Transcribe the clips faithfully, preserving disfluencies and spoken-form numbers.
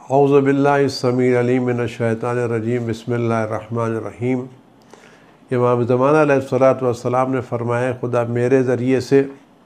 اعوذ باللہ السمیع العلیم من الشیطان الرجیم بسم اللہ الرحمن الرحیم۔ امام زمانہ علیہ الصلوۃ والسلام نے فرمایا خدا میرے ذریعے سے،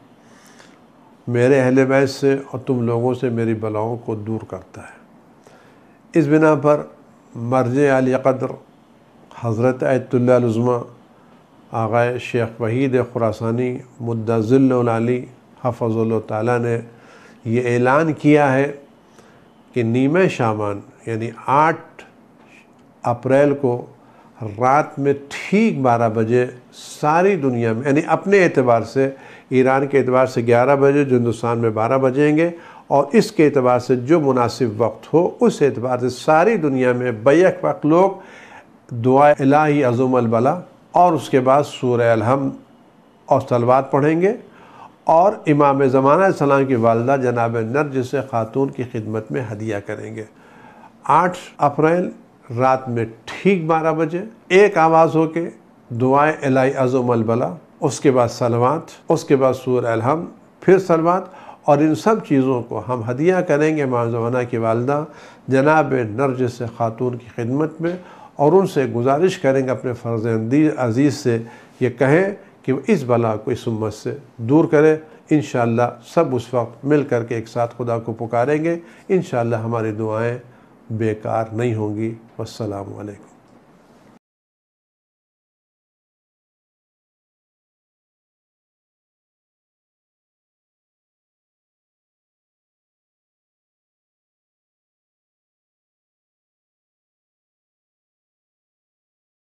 میرے اہل بیت سے اور تم لوگوں سے میری بلاؤں کو دور کرتا ہے۔ اس بنا پر مرجع علی قدر حضرت آیت اللہ العظمیٰ آقا شیخ وحید خراسانی مدّ ظل العلی حفظ اللہ تعالیٰ نے یہ اعلان کیا ہے کہ نیمہ شعبان یعنی آٹھ اپریل کو رات میں ٹھیک بارہ بجے ساری دنیا میں، یعنی اپنے اعتبار سے ایران کے اعتبار سے گیارہ بجے، جو ہندوستان میں بارہ بجیں گے، اور اس کے اعتبار سے جو مناسب وقت ہو اس اعتبار سے ساری دنیا میں بیک وقت لوگ دعا الہی عظم البلا اور اس کے بعد سورہ الحمد اور صلوات پڑھیں گے، اور امام زمانہ علیہ السلام کی والدہ جناب نرجس خاتون کی خدمت میں ہدیہ کریں گے۔ آٹھ اپریل رات میں ٹھیک بارہ بجے ایک آواز ہو کے دعائے الہی عظم البلا، اس کے بعد صلوات، اس کے بعد سورہ الحمد، پھر صلوات، اور ان سب چیزوں کو ہم ہدیہ کریں گے امام زمانہ کی والدہ جناب نرجس خاتون کی خدمت میں، اور ان سے گزارش کریں گے اپنے فرزند عزیز سے یہ کہیں کہ وہ اس بلا کو اس امت سے دور کرے۔ انشاءاللہ سب اس وقت مل کر کے ایک ساتھ خدا کو پکاریں گے، انشاءاللہ ہماری دعائیں بیکار نہیں ہوں گی۔ والسلام علیکم۔